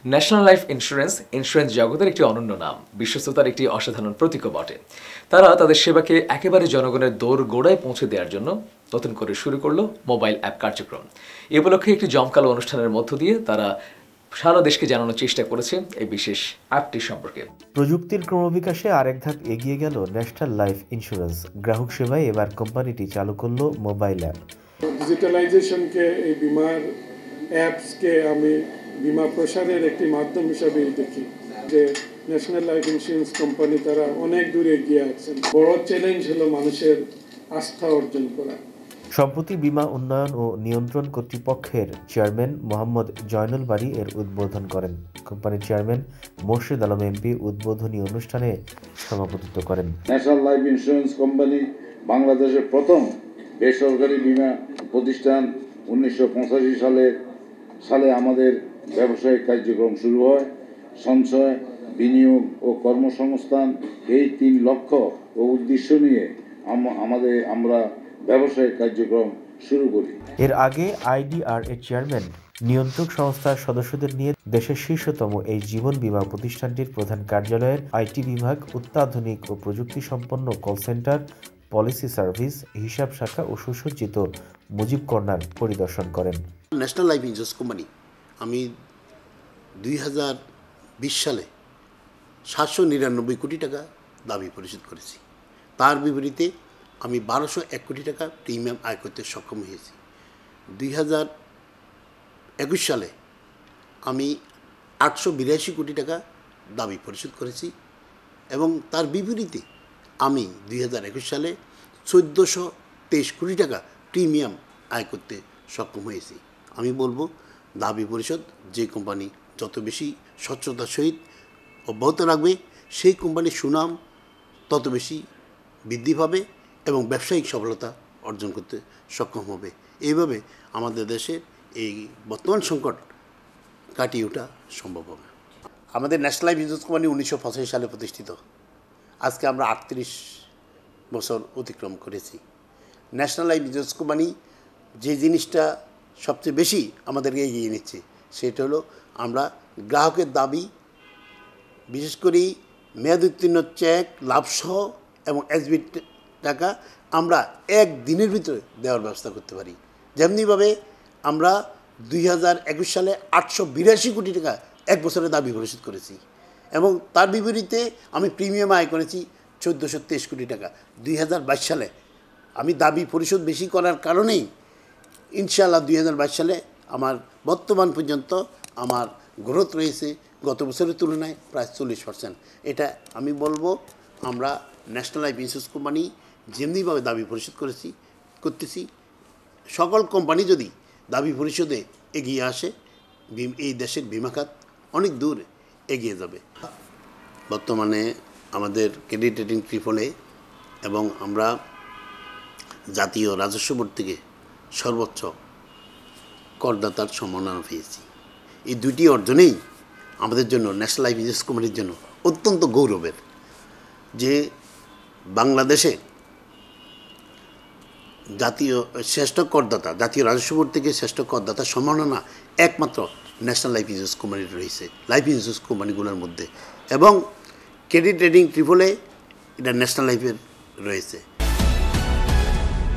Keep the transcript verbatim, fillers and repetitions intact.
National life insurance insurance জগতের একটি অনন্য নাম, বিশ্বস্ততার একটি অসাধারণ প্রতীকও বটে। তারা তাদের সেবাকে একেবারে জনগণের দোর গোড়ায় পৌঁছে দেওয়ার জন্য নতুন করে শুরু করলো মোবাইল অ্যাপ কার্যক্রম। এ উপলক্ষে একটি জমকালো অনুষ্ঠানের মধ্য দিয়ে তারা সারা দেশকে জানানোর চেষ্টা করেছে এই বিশেষ অ্যাপটি সম্পর্কে। প্রযুক্তির ক্রমবিকাশে আরেক ধাপ এগিয়ে গেল ন্যাশনাল লাইফ ইন্স্যুরেন্স। গ্রাহক সেবায় এবার কোম্পানিটি চালু করলো মোবাইল অ্যাপ। ডিজিটালাইজেশনকে এই বিমার অ্যাপসকে আমি বিমা প্রসারের একটি মাধ্যম হিসাবে দেখি যে ন্যাশনাল লাইফ ইন্স্যুরেন্স কোম্পানি তারা অনেক দূরে এগিয়ে আছেন। বড় চ্যালেঞ্জ হলো মানুষের আস্থা অর্জন করা। সম্প্রতি বিমা উন্নয়ন ও নিয়ন্ত্রণ কর্তৃপক্ষের চেয়ারম্যান মোহাম্মদ জয়নুল বারী এর উদ্বোধন করেন। কোম্পানির চেয়ারম্যান মোর্শেদ আলম এমপি উদ্বোধনী অনুষ্ঠানে সভাপতিত্ব করেন। ন্যাশনাল লাইফ ইন্স্যুরেন্স কোম্পানি বাংলাদেশের প্রথম বেসরকারি বিমা প্রতিষ্ঠান। উনিশশো পঁচাশি সালে সালে আমাদের ব্যবসায়িক কার্যক্রম শুরু হয়। সঞ্চয়, বিনিয়োগ ও কর্মসংস্থান এই তিন লক্ষ্য ও উদ্দেশ্য নিয়ে আমাদের আমরা ব্যবসায়িক কার্যক্রম শুরু করি। এর আগে আইডিআর এর চেয়ারম্যান নিয়ন্ত্রক সংস্থার সদস্যদের নিয়ে দেশের শীর্ষতম এই জীবন বীমা প্রতিষ্ঠানটির প্রধান কার্যালয়ের আইটি বিভাগ, অত্যাধুনিক ও প্রযুক্তি সম্পন্ন কল সেন্টার, পলিসি সার্ভিস, হিসাব শাখা ও সুসজ্জিত মুজিব কর্নার পরিদর্শন করেন। ন্যাশনাল লাইফ ইন্স্যুরেন্স কোম্পানি আমি দুই হাজার বিশ সালে সাতশো নিরানব্বই কোটি টাকা দাবি পরিশোধ করেছি। তার বিপরীতে আমি বারোশো এক কোটি টাকা প্রিমিয়াম আয় করতে সক্ষম হয়েছি। দুই হাজার একুশ সালে আমি আটশো বিরাশি কোটি টাকা দাবি পরিশোধ করেছি এবং তার বিপরীতে আমি দুই হাজার একুশ সালে চোদ্দোশো তেইশ কোটি টাকা প্রিমিয়াম আয় করতে সক্ষম হয়েছি। আমি বলবো দাবি পরিশোধ যে কোম্পানি যত বেশি স্বচ্ছতার সহিত অব্যাহত রাখবে সেই কোম্পানির সুনাম তত বেশি বৃদ্ধি পাবে এবং ব্যবসায়িক সফলতা অর্জন করতে সক্ষম হবে। এইভাবে আমাদের দেশের এই বর্তমান সংকট কাটিয়ে ওঠা সম্ভব হবে। আমাদের ন্যাশনাল লাইফ ইন্স্যুরেন্স কোম্পানি উনিশশো পঁচাশি সালে প্রতিষ্ঠিত। আজকে আমরা আটত্রিশ বছর অতিক্রম করেছি। ন্যাশনাল লাইফ ইন্স্যুরেন্স কোম্পানি যে জিনিসটা সবচেয়ে বেশি আমাদেরকে এগিয়ে নিচ্ছে সেটা হলো আমরা গ্রাহকের দাবি, বিশেষ করে মেয়াদ উত্তীর্ণ চেক, লাভসহ এবং এসবি টাকা আমরা এক দিনের ভিতরে দেওয়ার ব্যবস্থা করতে পারি। যেমনিভাবে আমরা দুই হাজার একুশ সালে আটশো বিরাশি কোটি টাকা এক বছরে দাবি পরিশোধ করেছি এবং তার বিপরীতে আমি প্রিমিয়াম আয় করেছি চোদ্দোশো তেইশ কোটি টাকা। দুই হাজার বাইশ সালে আমি দাবি পরিশোধ বেশি করার কারণেই ইনশাআল্লাহ দুই হাজার বাইশ সালে আমার বর্তমান পর্যন্ত আমার গ্রোথ রয়েছে গত বছরের তুলনায় প্রায় চল্লিশ পার্সেন্ট। এটা আমি বলবো আমরা ন্যাশনাল লাইফ ইন্স্যুরেন্স কোম্পানি যেমনিভাবে দাবি পরিশোধ করেছি করতেছি, সকল কোম্পানি যদি দাবি পরিশোধে এগিয়ে আসে এই দেশের বিমা খাত অনেক দূর এগিয়ে যাবে। বর্তমানে আমাদের ক্রেডিট রেটিং ট্রিপলে এবং আমরা জাতীয় রাজস্ব বোর্ড থেকে সর্বোচ্চ করদাতার সম্মাননা পেয়েছি। এই দুইটি অর্জনেই আমাদের জন্য ন্যাশনাল লাইফ ইন্স্যুরেন্স কোম্পানির জন্য অত্যন্ত গৌরবের যে বাংলাদেশে জাতীয় শ্রেষ্ঠ করদাতা, জাতীয় রাজস্ব বোর্ড থেকে শ্রেষ্ঠ করদাতার সম্মাননা একমাত্র ন্যাশনাল লাইফ ইন্স্যুরেন্স কোম্পানির রয়েছে লাইফ ইন্স্যুরেন্স কোম্পানিগুলোর মধ্যে এবং ক্রেডিট রেটিং ট্রিপলে এটা ন্যাশনাল লাইফের রয়েছে।